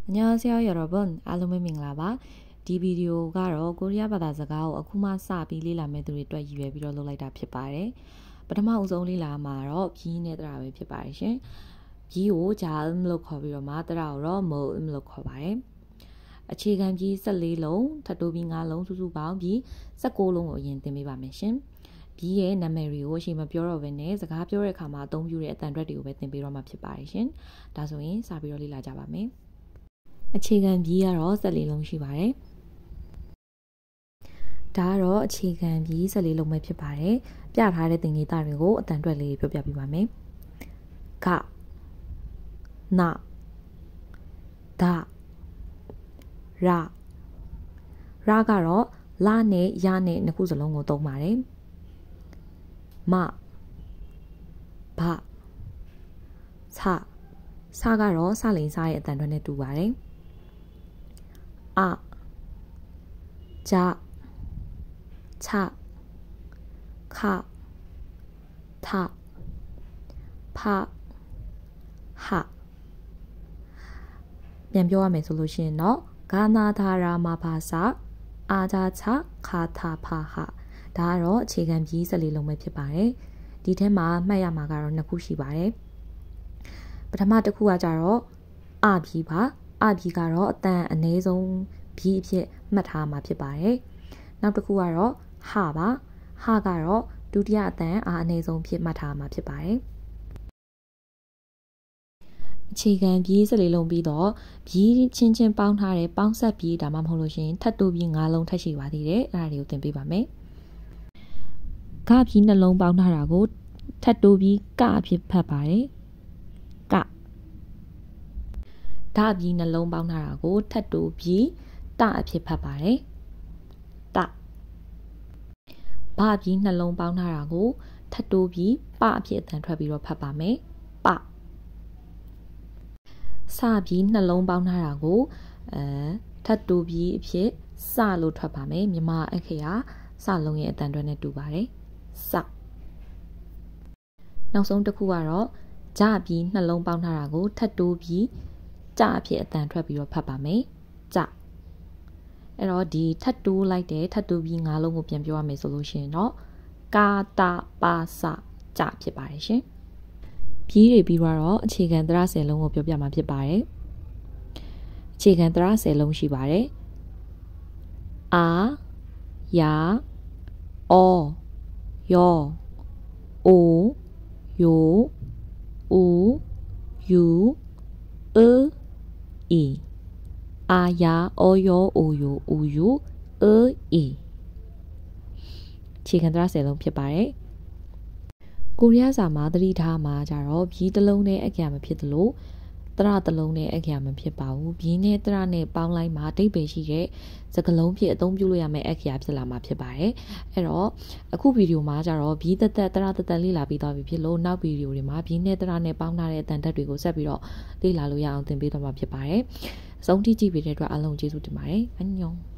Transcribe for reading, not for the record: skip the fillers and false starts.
안녕하세요 여러분, 알로메 밍라바. 이 비디오가 코리아 바다စကားကို အခုမှစပြီးလေ့လာမယ့်သူတွေအတွက်ရည်ရွယ်ပြီးတော့လုပ်လိုက်တာဖြစ်ပါတယ်။ပထမအဆုံးလေ့လာမှာတော့ဘီးနဲ့တရာပဲဖြစ်ပါတယ်ရှင်။ဘီးကိုဂျာလို့ခေါ်ပြီးတော့မှတရာကိုတော့မိုလို့ခေါ်ပါတယ်။အခြေခံဘီး14လုံးထပ်တိုးပြီး5လုံးစုစုပေါင်းပြီး16လုံးကိုအရင်သင်ပေးပါမယ်ရှင်။ဘီးရဲ့နာမည်တွေကိုအချိန်မပြောတော့ဘဲနဲ့စကားပြောတဲ့အခါမှာအသုံးပြုတဲ့အတန်အတွက်တွေကိုပဲသင်ပေးတော့မှာဖြစ်ပါတယ်ရှင်။ဒါဆိုရင်စပြီးတော့လေ့လာကြပါမယ်။အခြေခံဘီးကတော့14လုံးရှိပါတယ်။ဒါကတော့အခြေခံဘီး14လုံးပဲဖြစ်ပါတယ်။ပြထားတဲ့သင်္ကေတတွေကိုအတန်အတွက်လေးပြောပြပေးပါမယ်။ကနဒရရကတော့လာနဲ့ရနဲ့နှစ်ခုစလုံးကိုသုံးပါတယ်။မဘဆဆကတော့စလိန်စားရဲ့အတန်အတွက်နဲ့တူပါတယ်။အဂျချခထဖဟပြန်ပြောရမယ်ဆိုလို့ရှိရင်တော့ဂါနာသာရာမဘာစာအာဂျာချခထဖဟဒါကတော့အခြေခံဘီး14လုံးပဲဖြစ်ပါတယ်ဒီထဲမှာမှတ်ရမှာကတော့2ခုရှိပါတယ်ပထမတစ်ခုကကြတော့အဘီးပါအဘီးကတော့အတန်အနည်းဆုံးဘီးအဖြစ်မှတ်ထားမှာဖြစ်ပါတယ်နောက်တစ်ခုကတော့ဟာပါဟာကတော့ဒုတိယအတန်အနည်းဆုံးဖြစ်မှတ်ထားမှာဖြစ်ပါတယ်အခြေခံဘီး14လုံးပြီးတော့ဘီးချင်းပေါင်းထားတဲ့ပေါင်းဆက်ဘီးဒါမှမဟုတ်လို့ရှင်ထပ်တိုးပြီး5လုံးထပ်ရှိပါသေးတယ်အဲ့ဒါတွေကိုသင်ပေးပါမယ်ကဘီးနှလုံးပေါင်းထားတာကိုထပ်တိုးပြီးကအဖြစ်ဖတ်ပါတယ်ကဒါဘီးနှလုံးပေါင်းထားတာကိုထပ်တိုးပြီးတအဖြစ်ဖတ်ပါတယ်တဘဘီးနှလုံးပေါင်းထားတာကိုထပ်တိုးပြီးပအဖြစ်အတန်ထွက်ပြီးတော့ဖတ်ပါမယ်ပစပြီးနှလုံးပေါင်းထားတာကိုထပ်တိုးပြီးအဖြစ်စလို့ထွက်ပါမယ်မြန်မာအခရာစလုံးရဲ့အတန်ထွက်နဲ့တူပါတယ်စနောက်ဆုံးတစ်ခုကတော့ဂျပြီးနှလုံးပေါင်းထားတာကိုထပ်တိုးပြီးကြအဖြစ်အတန်ထွက်ပြီးတော့ဖတ်ပါမယ်ကြအဲ့တော့ဒီထပ်တိုးလိုက်တဲ့ထပ်တိုးပြီး5လုံးကိုပြန်ပြောရမယ်ဆိုလို့ရှိရင်တော့ကာတာပါစကြဖြစ်ပါတယ်ရှင်ပြီးတွေပြီးတော့အခြေခံသရ10လုံးကိုပြောပြမှာဖြစ်ပါတယ်အခြေခံသရ10လုံးရှိပါတယ်အာယာအောယောအိုယိုဦးယူအီအာယာအောယောအိုယိုဦးယူအီအခြေခံသရ10လုံးဖြစ်ပါတယ်ကိုရီးယားစာမှာသတိထားမှာကြတော့ဘီးတစ်လုံးနဲ့အခရာမဖြစ်သလိုတရတစ်လုံးနဲ့အခရာမဖြစ်ပါဘူးဘီးနဲ့တရနဲ့ပေါင်းလိုက်မှာအဓိပ္ပာယ်ရှိတဲ့စကားလုံးဖြစ်အသုံးပြုလို့ရမယ့်အခရာဖြစ်လာမှာဖြစ်ပါတယ်အဲ့တော့အခုဗီဒီယိုမှာကြတော့ဘီးသက်သက်တရသက်သက်လေ့လာပြီးသွားပြီဖြစ်လို့နောက်ဗီဒီယိုတွေမှာဘီးနဲ့တရနဲ့ပေါင်းထားတဲ့အတန်ဓာတ်တွေကိုဆက်ပြီးတော့လေ့လာလို့ရအောင်သင်ပေးသွားမှာဖြစ်ပါတယ်အဆုံးထိကြည့်ပေးတဲ့အတွက်အားလုံးကျေးဇူးတင်ပါတယ်အညွန်